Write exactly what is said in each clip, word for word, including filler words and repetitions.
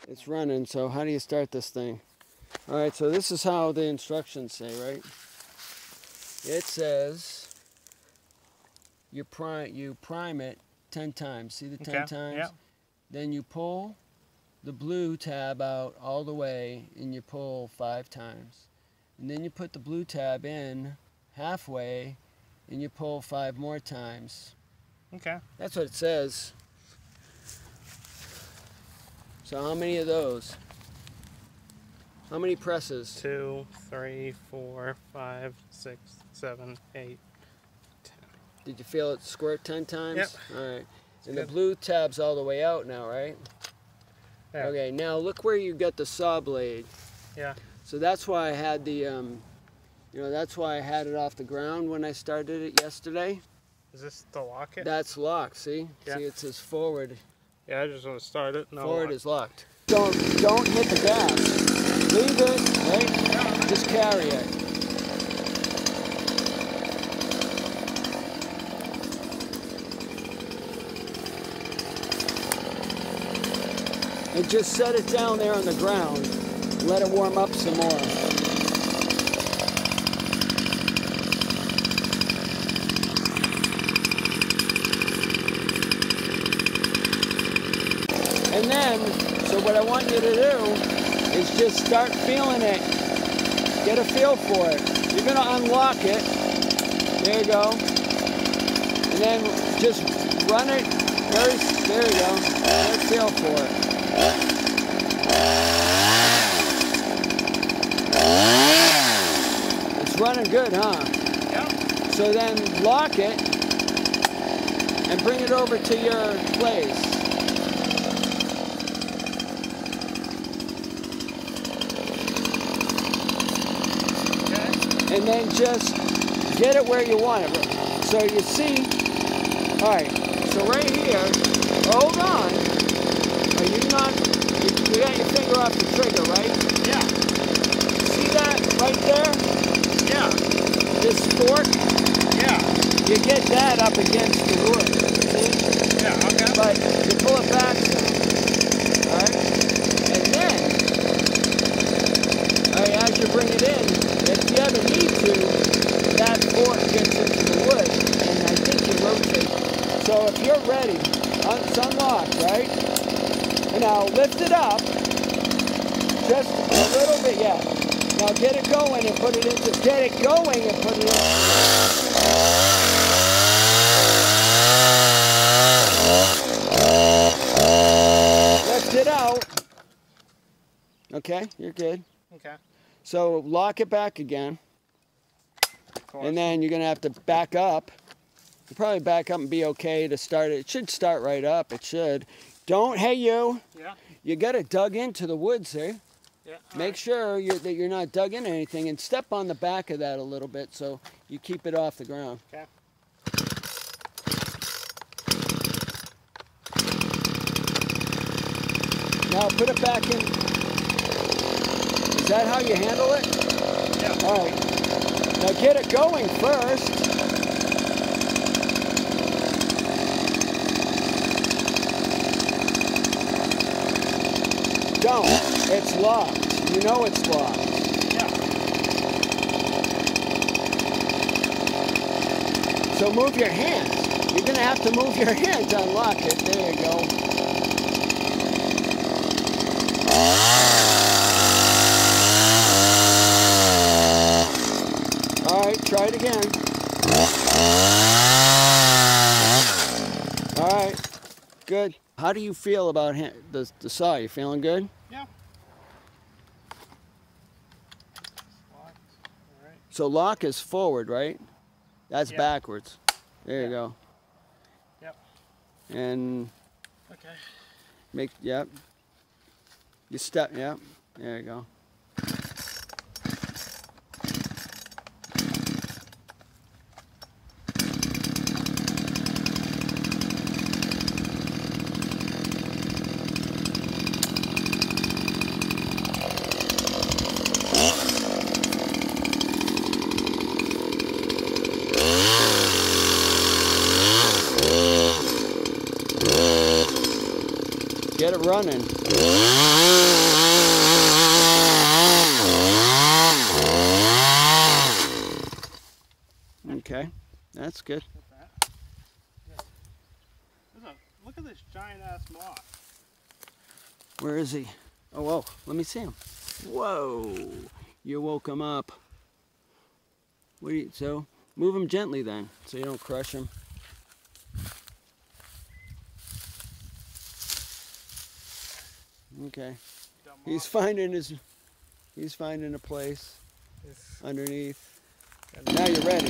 It's running, so how do you start this thing? All right, so this is how the instructions say, right? It says you prime, you prime it ten times. See the ten okay. times? Yeah. Then you pull the blue tab out all the way, and you pull five times. And then you put the blue tab in halfway, and you pull five more times. Okay. That's what it says. So how many of those? How many presses? Two, three, four, five, six, seven, eight, ten. Did you feel it squirt ten times? Yep. All right. It's and good. the blue tab's all the way out now, right? Yeah. Okay, now look where you got the saw blade. Yeah. So that's why I had the, um, you know, that's why I had it off the ground when I started it yesterday. Is this the lock it? That's locked, see? Yeah. See, it says forward. Yeah, I just want to start it. No Forward lock. is locked. Don't, don't hit the gas. Leave it, right? Yeah. Just carry it. And just set it down there on the ground. Let it warm up some more. And then, so what I want you to do is just start feeling it. Get a feel for it. You're going to unlock it. There you go. And then just run it very, there you go. Get a feel for it. It's running good, huh? Yeah. So then lock it and bring it over to your place. Okay. And then just get it where you want it. So you see, all right, so right here, hold on. Are you not, you, you got your finger off the trigger, right? Yeah. See that right there? Yeah. This fork? Yeah. You get that up against the wood, see? Yeah, okay. But you pull it back some, all right? And then, all right, as you bring it in, if you ever need to, that fork gets into the wood, and I think you rotate. So if you're ready, it's unlocked, right? And now lift it up, just a little bit, yeah. Now get it going and put it into, get it going and put it in. Lift it out. Okay, you're good. Okay. So lock it back again. And then you're going to have to back up. You probably back up and be okay to start it. It should start right up. It should. Don't, hey you. Yeah. You got to dug into the wood, see? Yeah. Make right. sure you're, that you're not dug in anything, and step on the back of that a little bit so you keep it off the ground. Okay. Now put it back in. Is that how you handle it? Yeah. All right. Now get it going first. Don't. It's locked. You know it's locked. Yeah. So move your hands. You're going to have to move your hand to unlock it. There you go. All right, try it again. All right, good. How do you feel about the, the saw? You feeling good? Yeah. Locked. All right. So lock is forward, right? That's Yeah. backwards. There you Yeah. go. Yep. And Okay. make, yep. You step, yep. There you go. Get it running. Okay, that's good. Look at this giant ass moth. Where is he? Oh, whoa, let me see him. Whoa, you woke him up. What do you, so, move him gently then, so you don't crush him. Okay, he's finding his, he's finding a place it's, underneath. Now you're ready.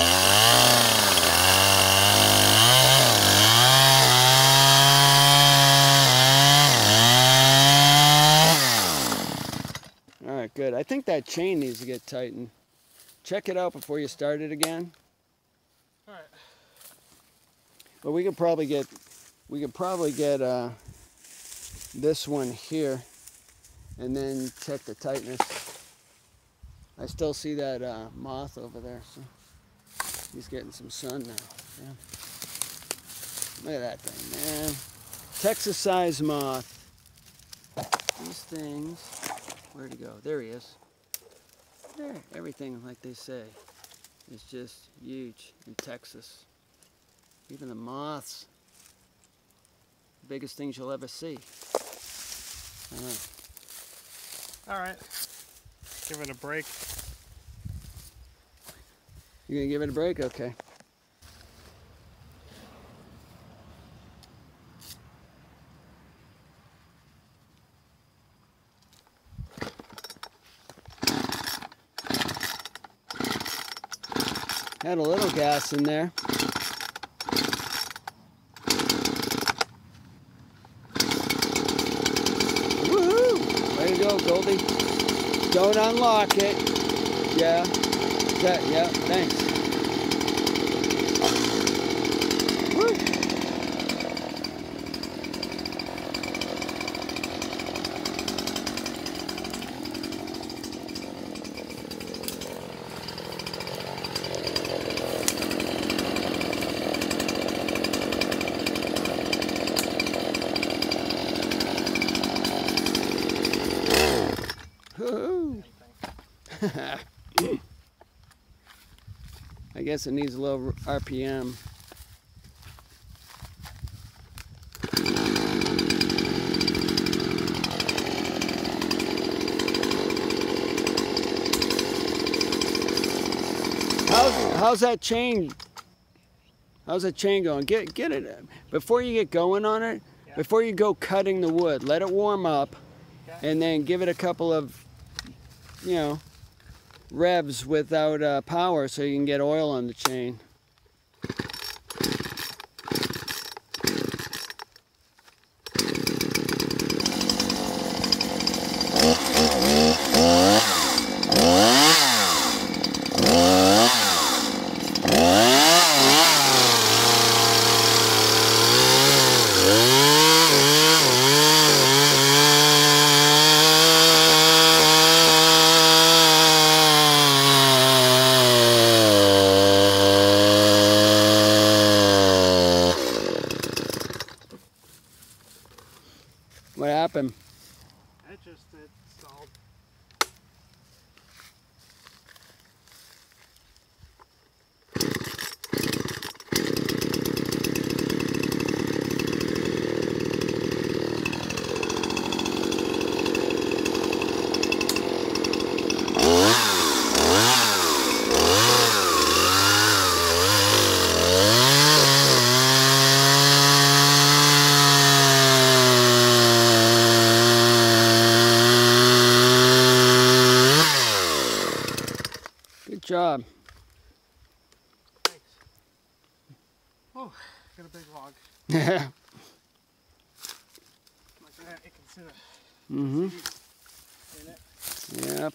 All right, good. I think that chain needs to get tightened. Check it out before you start it again. All right. But we could probably get, we could probably get uh, this one here, and then check the tightness. I still see that uh, moth over there, so he's getting some sun now. Yeah. Look at that thing, man. Texas size moth. These things, where'd he go? There he is. There, everything, like they say, is just huge in Texas. Even the moths, biggest things you'll ever see. All right. All right. Give it a break. You gonna give it a break? Okay. Had a little gas in there. Woohoo! Way to go, Goldie. Don't unlock it. Yeah. That, yeah, thanks. Woo! I guess it needs a little R P M. How's, how's that chain? How's that chain going? Get get it before you get going on it. Yeah. Before you go cutting the wood, let it warm up, okay. And then give it a couple of, you know, revs without uh, power, so you can get oil on the chain. What happened? It just it stalled. Good job. Thanks. Oh, got a big log. Yeah. Like that, you can see the Mm-hmm. in it. Yep.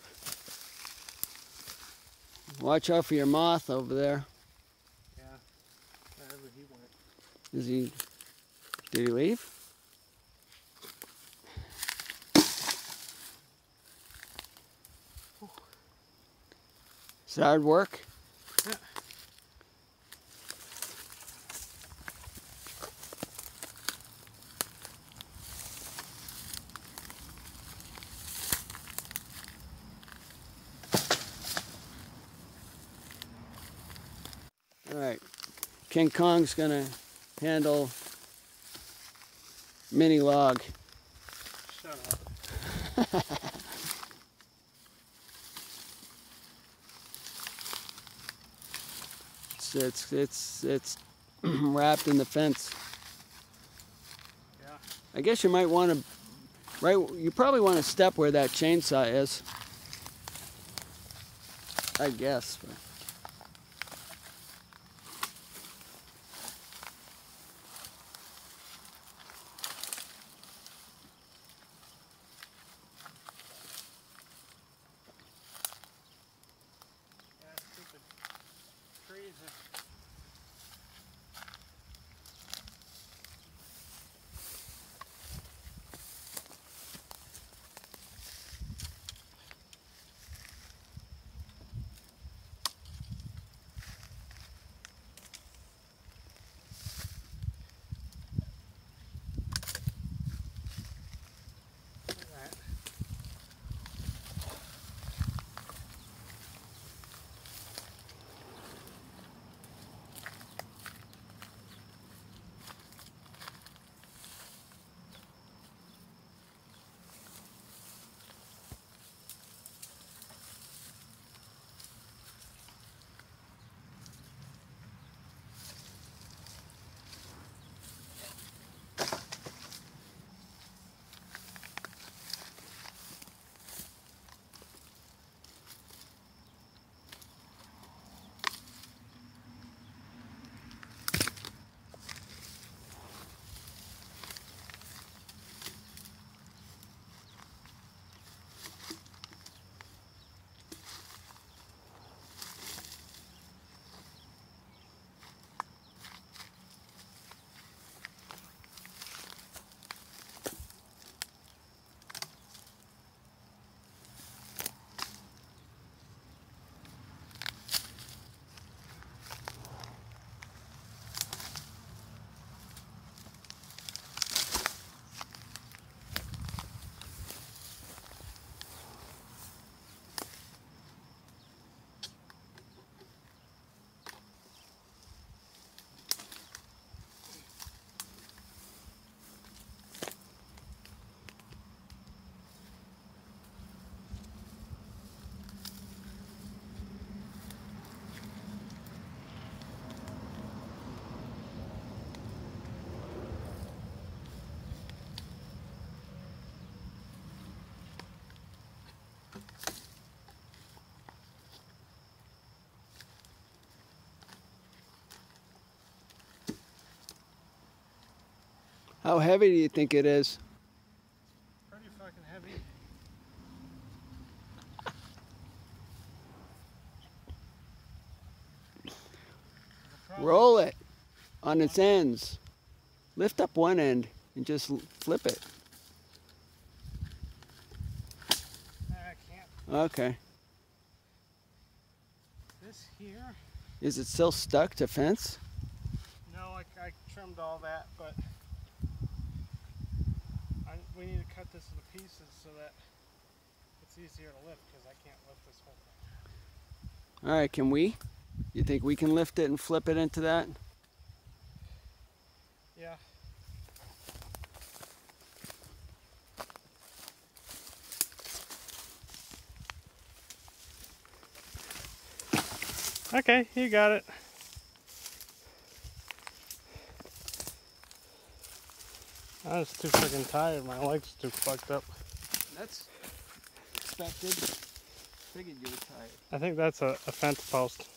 Watch out for your moth over there. Yeah. Wherever he went. Is he? Did he leave? Is it hard work? Yeah. King Kong's gonna handle mini log. Shut up. it's it's it's, it's wrapped in the fence. Yeah. I guess you might want to, right? You probably want to step where that chainsaw is. I guess. But. How heavy do you think it is? Pretty fucking heavy. Roll it on its ends. Lift up one end and just flip it. I can't. Okay. This here? Is it still stuck to fence? No, I, I trimmed all that, but I, we need to cut this into pieces so that it's easier to lift, because I can't lift this whole thing. All right, can we? You think we can lift it and flip it into that? Yeah. Okay, you got it. I was too freaking tired. My legs too fucked up. That's expected. Figured you were tired. I think that's a, a fence post.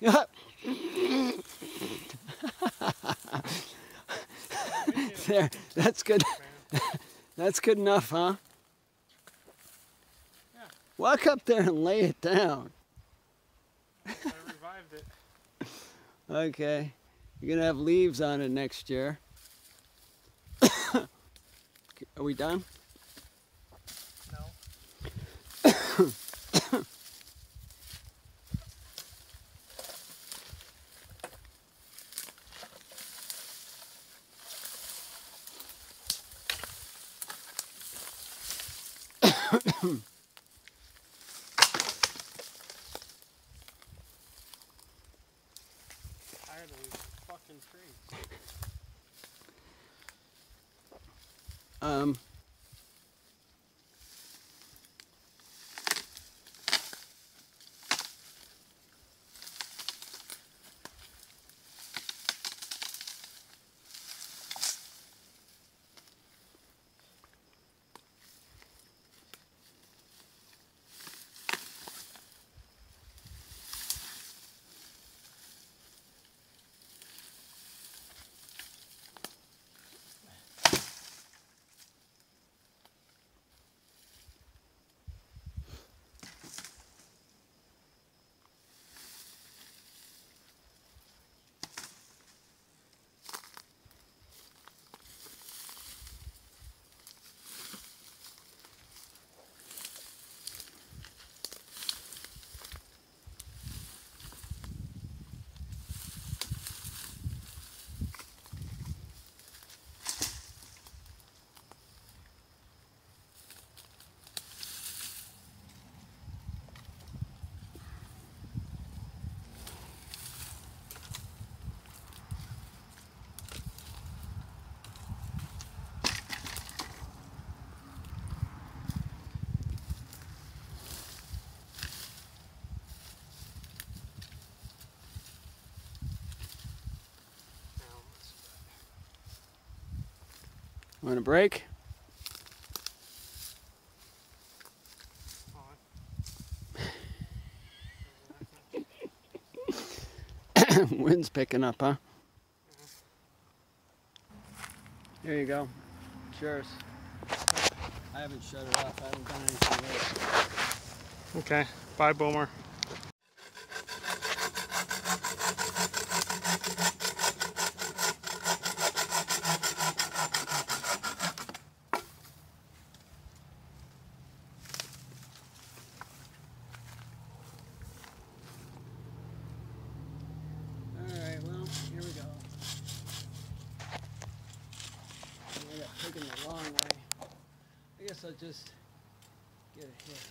There, that's good. That's good enough, huh? Yeah. Walk up there and lay it down. I revived it. Okay. You're gonna have leaves on it next year. Are we done? No. Tired of these fucking trees. Um. Want a break? Wind's picking up, huh? Here you go. Cheers. I haven't shut it off. I haven't done anything with it. Okay. Bye, Boomer. Alright, well, here we go. I got taken the long way. I guess I'll just get it here.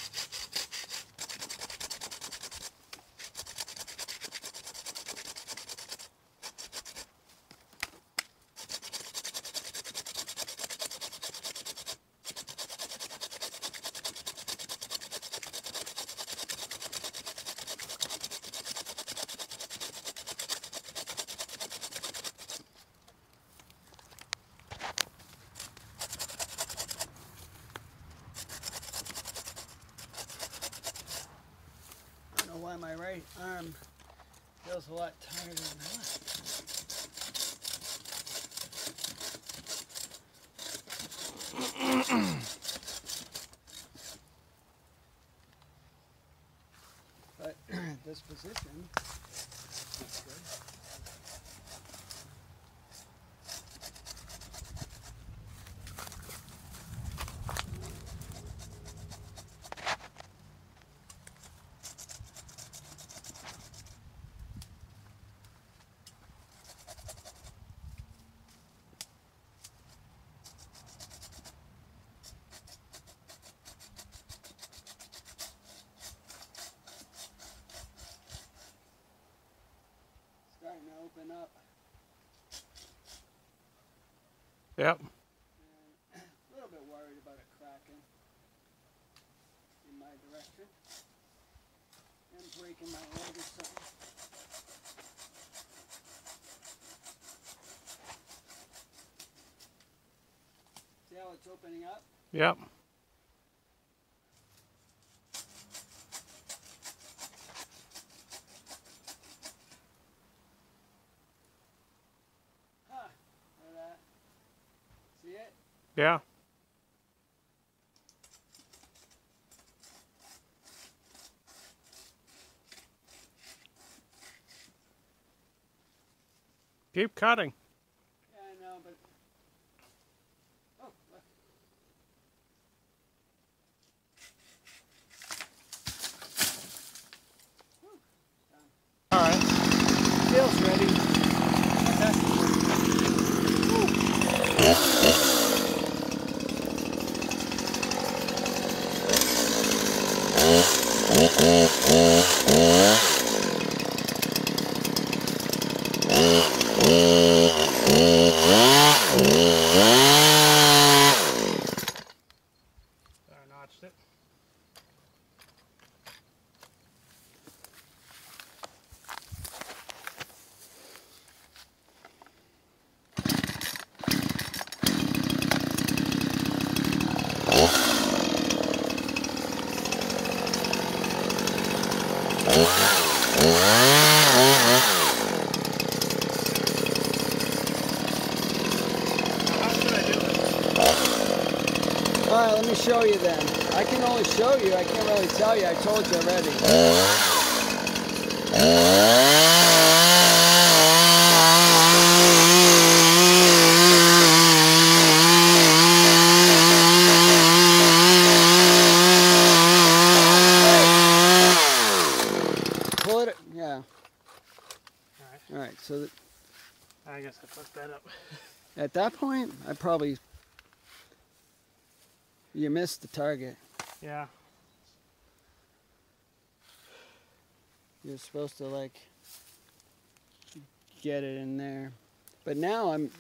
Why my right arm feels a lot tighter than the left. But this position looks good. Starting to open up. Yep. And a little bit worried about it cracking in my direction and breaking my leg or something. See how it's opening up? Yep. Yeah. Keep cutting. Yeah, I know, but... Oh, look. All right. Feels ready. I notched it. Alright, let me show you then. I can only show you, I can't really tell you. I told you already. Pull it, yeah. Alright. Alright, so that I guess I fucked that up. at that point, I probably... You missed the target. Yeah. You're supposed to, like, get it in there. But now I'm...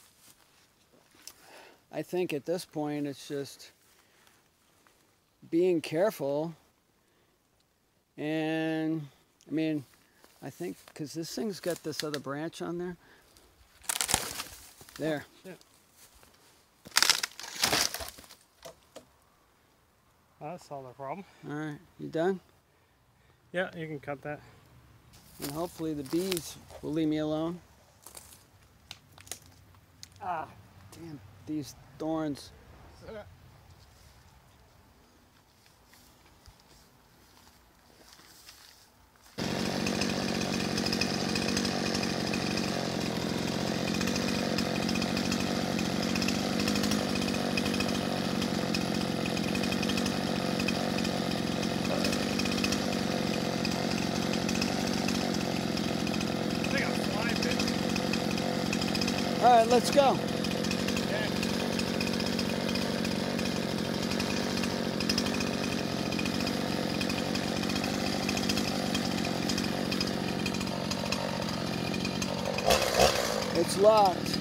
I think at this point it's just being careful. And, I mean, I think, because this thing's got this other branch on there. There. Oh, shit. Well, that solved the problem. Alright, you done? Yeah, you can cut that. And hopefully the bees will leave me alone. Ah. Damn, these thorns. Alright, let's go. It's locked.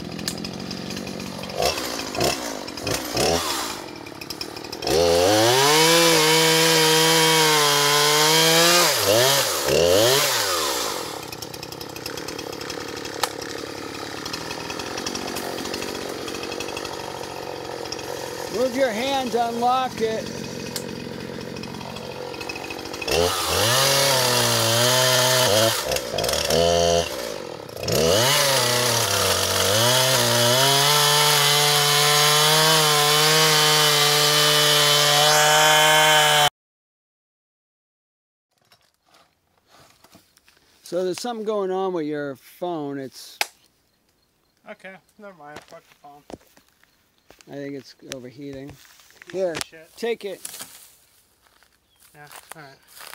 Move your hand to unlock it. So there's something going on with your phone. It's... Okay, never mind. Fuck the phone. I think it's overheating. Piece Here, of shit. take it. Yeah, alright.